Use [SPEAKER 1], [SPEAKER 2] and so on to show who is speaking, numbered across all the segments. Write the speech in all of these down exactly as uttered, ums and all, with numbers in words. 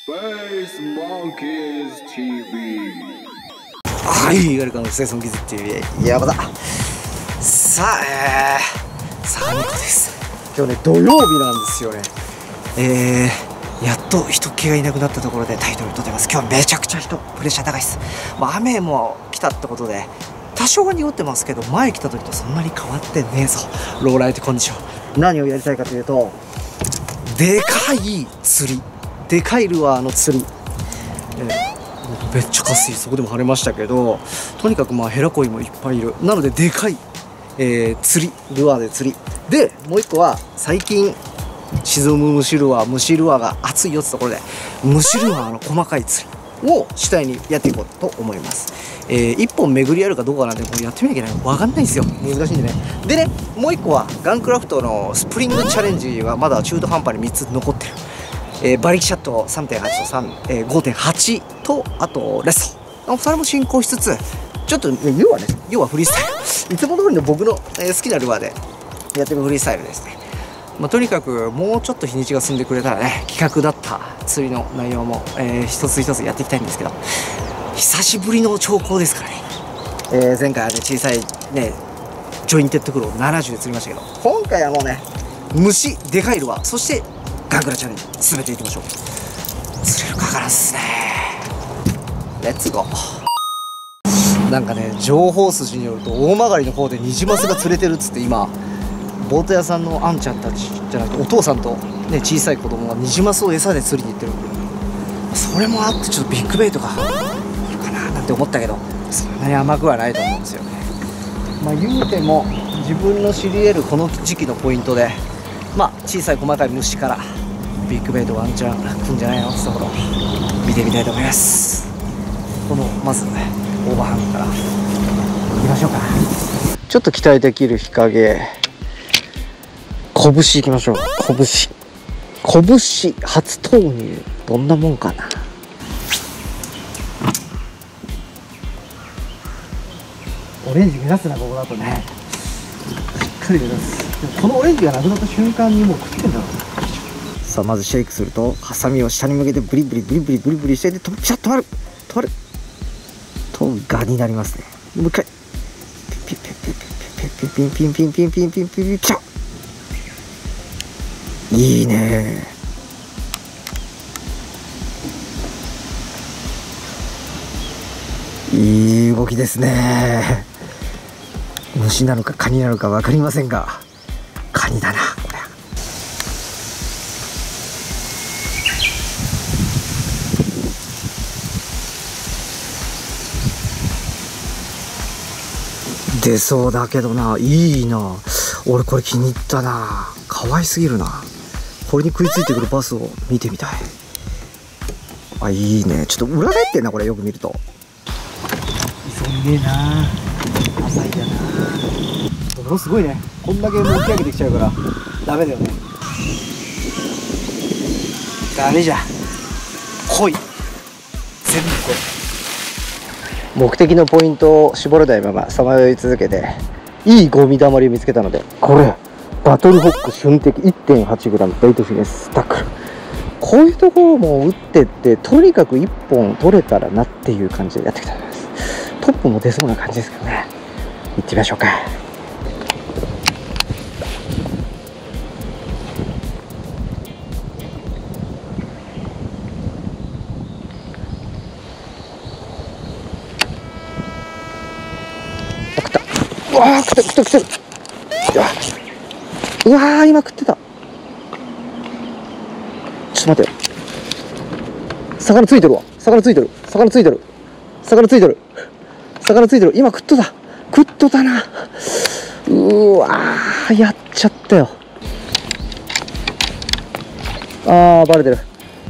[SPEAKER 1] Space Monkeys ティーブイ。
[SPEAKER 2] はい、ガルカのスペースモンキーズ ティーブイ やばだ。さあ、えー、さあニコです。今日ね土曜日なんですよね。えー、やっと人気がいなくなったところでタイトル取ってます。今日めちゃくちゃ人プレッシャー高いです。まあ、雨も来たってことで多少は濁ってますけど、前来た時とそんなに変わってねえぞ。ローライトコンディション。何をやりたいかというと、でかい釣り、でかいルアーの釣り、えー、めっちゃ渇水、そこでも晴れましたけど、とにかくまあヘラコイもいっぱいいる。なのででかい、えー、釣り、ルアーで釣りで、もう一個は最近沈む虫ルアー、虫ルアーが熱いよってところで、虫ルアーの細かい釣りを主体にやっていこうと思います。えー、一本巡りあるかどうかなんてこれやってみなきゃいけない。わかんないんですよ。難しいんでね。でね、もう一個はガンクラフトのスプリングチャレンジがまだ中途半端にみっつ残ってる。えー、馬力シャット さんてんはち とさん、えー、ごてんはち と、あとレスト。それも進行しつつ、ちょっと、ね、要はね、要はフリースタイル。いつも通りの僕の、えー、好きなルアーでやってるフリースタイルですね。まあ、とにかくもうちょっと日にちが進んでくれたらね、企画だった釣りの内容も、えー、一つ一つやっていきたいんですけど、久しぶりの兆候ですからね。えー、前回はね、小さいね、ジョインテッドクローななじゅうで釣りましたけど、今回はもうね、虫、でかいルアー、そしてガンクラチャレンジ、全ていきましょう。釣れるかからっすね。レッツゴー。なんかね、情報筋によると、大曲の方でニジマスが釣れてるっつって、今、ボート屋さんのあんちゃんたちじゃなくて、お父さんと、ね、小さい子供がニジマスを餌で釣りに行ってるんで、それもあって、ちょっとビッグベイトがいるかななんて思ったけど、そんなに甘くはないと思うんですよね。まあ、言うても、自分の知り得るこの時期のポイントで、まあ、小さい細かい虫からビッグベイトワンチャン来るんじゃないのってところを見てみたいと思います。このまずオーバーハンドから行きましょうか。ちょっと期待できる日陰、拳行きましょう。拳拳初投入、どんなもんかな。オレンジ目指すな、ここだとね。しっかり目指す。でもこのオレンジがなくなった瞬間にもう食ってんだろう。さあ、まずシェイクすると、ハサミを下に向けてブリブリブリブリブリブリして、でピシャッと止まる止まるとガになりますね。もう一回ピンピンピンピンピンピンピンピンピンピンピンピンピシャッ。いいね。いい動きですね。虫なのかカニなのか分かりませんが、カニだなこれ。出そうだけどな。いいな、俺これ気に入ったな。可愛すぎるな。これに食いついてくるバスを見てみたい。あ、いいね。ちょっと裏返ってんなこれ、よく見ると。急いでえな、浅いだな。ものすごいね、こんだけ持ち上げてきちゃうからダメだよね。ダメじゃん、来い、全部来い。目的のポイントを絞れないままさまよい続けて、いいゴミだまりを見つけたので、これバトルホック瞬的 いってんはちグラム ベイトフィネスタックル。こういうところも打ってって、とにかくいっぽん取れたらなっていう感じでやってきたと思います。トップも出そうな感じですけどね。行ってみましょうか。食った。うわー、食ってる食ってる食ってる。うわー、今食ってた。ちょっと待って、魚ついてるわ。魚ついてる魚ついてる魚ついてる魚ついてる。今食っとた食っとたな。うーわー、やっちゃったよ。あー、バレてる。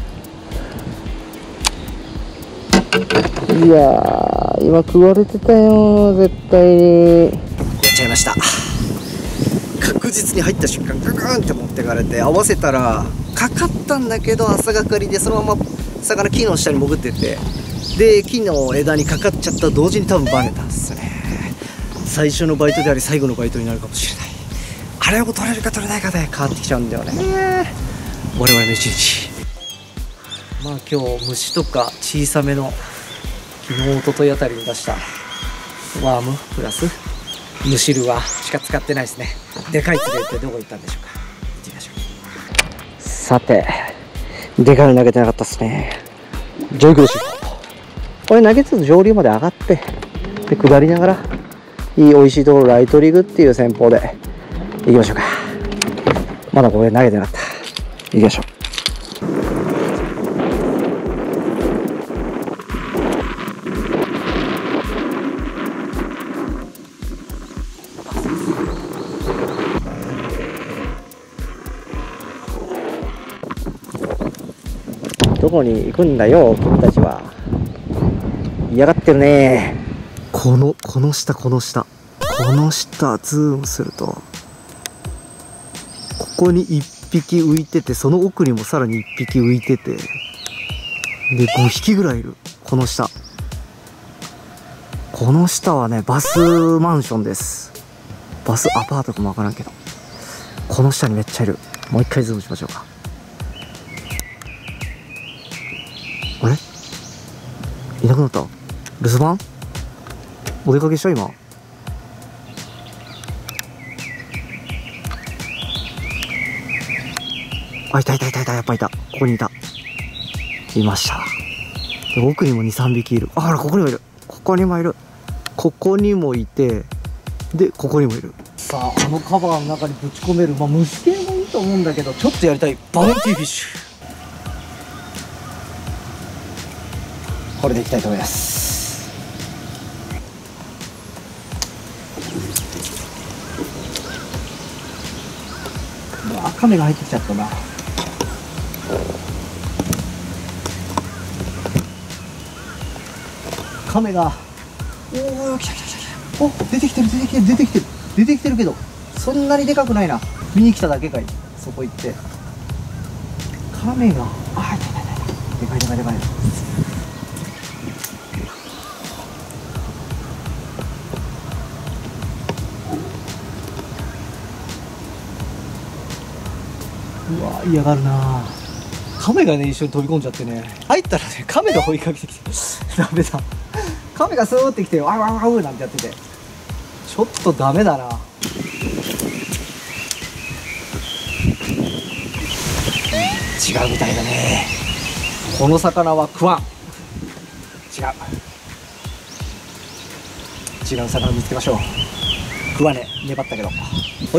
[SPEAKER 2] いやー、今食われてたよ絶対に。やっちゃいました。確実に入った瞬間ガガーンって持ってかれて、合わせたらかかったんだけど、朝がかりでそのまま魚木の下に潜ってって、で木の枝にかかっちゃった同時に多分バレたんですね。最初のバイトであり最後のバイトになるかもしれない。あれを取れるか取れないかで変わってきちゃうんだよね、我々の一日。 まあ今日虫とか小さめの昨日一昨日あたりに出したワームプラス虫ルアーしか使ってないですね。でかい釣れってどこ行ったんでしょうか。行ってみましょう。さて、でかいの投げてなかったですね。上陸でしょ。これ投げつつ上流まで上がってで下りながらいい美味しいところライトリグっていう戦法で行きましょうか。まだこれ投げてなかった。行きましょう。どこに行くんだよ君たちは。嫌がってるね。このこの下この下この下ズームするとここにいっぴき浮いてて、その奥にもさらにいっぴき浮いてて、でごひきぐらいいる。この下この下はねバスマンションです。バスアパートかもわからんけど、この下にめっちゃいる。もう一回ズームしましょうか。あれいなくなった。留守番お出かけした今。あ、いたいたいたいた、やっぱいた。ここにいた。いました。で奥にもにさんびきいる。あ、ほら、ここにもいる。ここにもいる。ここにもいて、で、ここにもいる。さあ、あのカバーの中にぶち込める、まあ、虫系もいいと思うんだけど、ちょっとやりたいバウンティーフィッシュ。これでいきたいと思います。うわ、カメが入ってきちゃったな。カメが、おお、来た来た来た来た。お、出てきてる出てきてる出てきてる出てきてるけど、そんなにでかくないな。見に来ただけかい。そこ行ってカメが、あ、いたいたいた、でかいでかいでかい。うわ、嫌がるな。カメがね一緒に飛び込んじゃってね、入ったらねカメが追いかけてきてダメだ。カメがスーってきてワンワンワンなんてやってて、ちょっとダメだな。違うみたいだね。この魚は食わん。違う違う魚見つけましょう。食わねえ、粘ったけど。はい、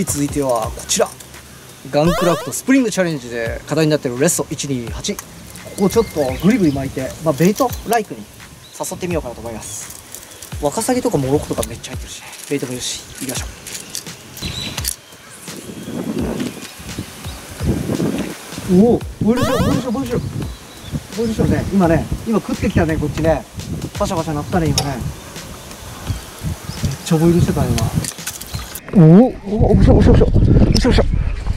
[SPEAKER 2] 続いてはこちら、ガンクラフトスプリングチャレンジで課題になっているレッソいちにはち、ここちょっとグリグリ巻いて、まあ、ベイトライクに誘ってみようかなと思います。ワカサギとかモロコとかめっちゃ入ってるし、ね、ベイトもよし、行きましょう。おお、ボイルしろボイルしろボイルしろボイルしろね。今ね、今食ってきたね、こっちね。パシャパシャ鳴ったね今ね。めっちゃボイルしてたね今。おお、おお、面白い面白い面白い面白い面白い。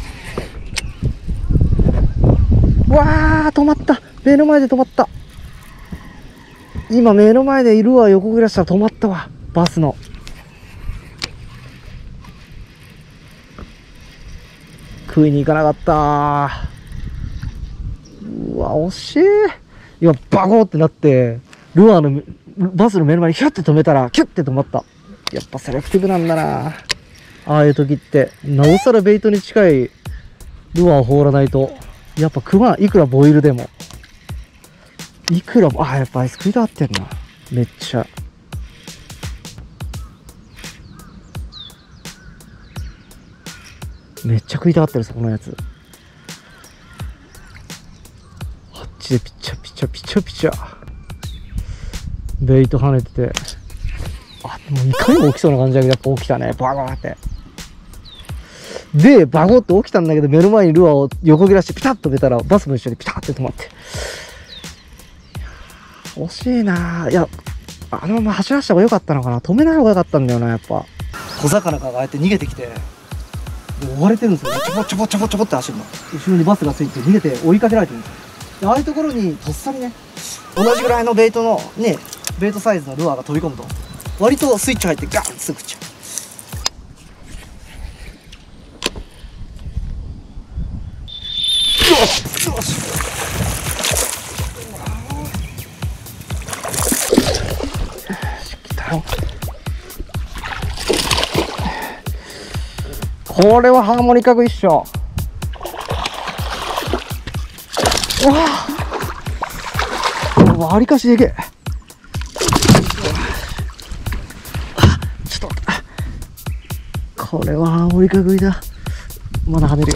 [SPEAKER 2] わー、止まった。目の前で止まった。今目の前でいるわ。横暮らしたら止まったわ。バスの食いに行かなかった。うわ、惜しい。今バコーってなってルアーのバスの目の前にヒュッて止めたらキュッて止まった。やっぱセレクティブなんだな、ああいう時って。なおさらベイトに近いルアーを放らないとやっぱクマ、いくらボイルでも、いくら、あ、やっぱアイス食いたがってんな。めっちゃ。めっちゃ食いたがってる、そこのやつ。あっちでピチャピチャピチャピチャ。ベイト跳ねてて。あ、もういかにも起きそうな感じだけど、やっぱ起きたね。バーバーって。で、バゴって起きたんだけど、目の前にルアーを横切らしてピタッと出たら、バスも一緒にピタッて止まって。惜しいなぁ。いや、あのまま走らせた方が良かったのかな。止めない方が良かったんだよな、やっぱ。小魚がああやって逃げてきて、で追われてるんですよね。ちょぼちょぼちょぼちょぼって走るの。後ろにバスがついて逃げて追いかけられてるんですよ。でああいうところにとっさにね、同じぐらいのベイトのね、ベイトサイズのルアーが飛び込むと、割とスイッチ入ってガーンってすぐ食っちゃう。よしよしこれはハーモニカ食いっしょ。うわわりかしでけえ。ちょっと待って、これはハーモニカ食いだ。まだ跳ねるよ。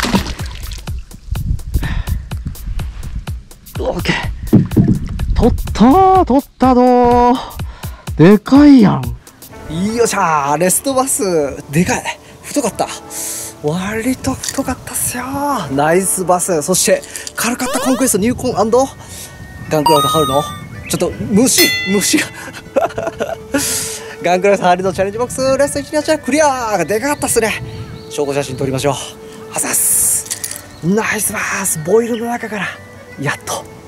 [SPEAKER 2] オッケー、取ったー、取ったどー。でかいやん。よっしゃー、レストバスでかい、太かった、割と太かったっすよー。ナイスバス。そして軽かったコンクエストニューコン&ガンクラウド春のちょっと虫虫がガンクラウド春のチャレンジボックスレストいちにはちはクリアー。でかかったっすね。証拠写真撮りましょう。あざっす。ナイスバース。ボイルの中からやっと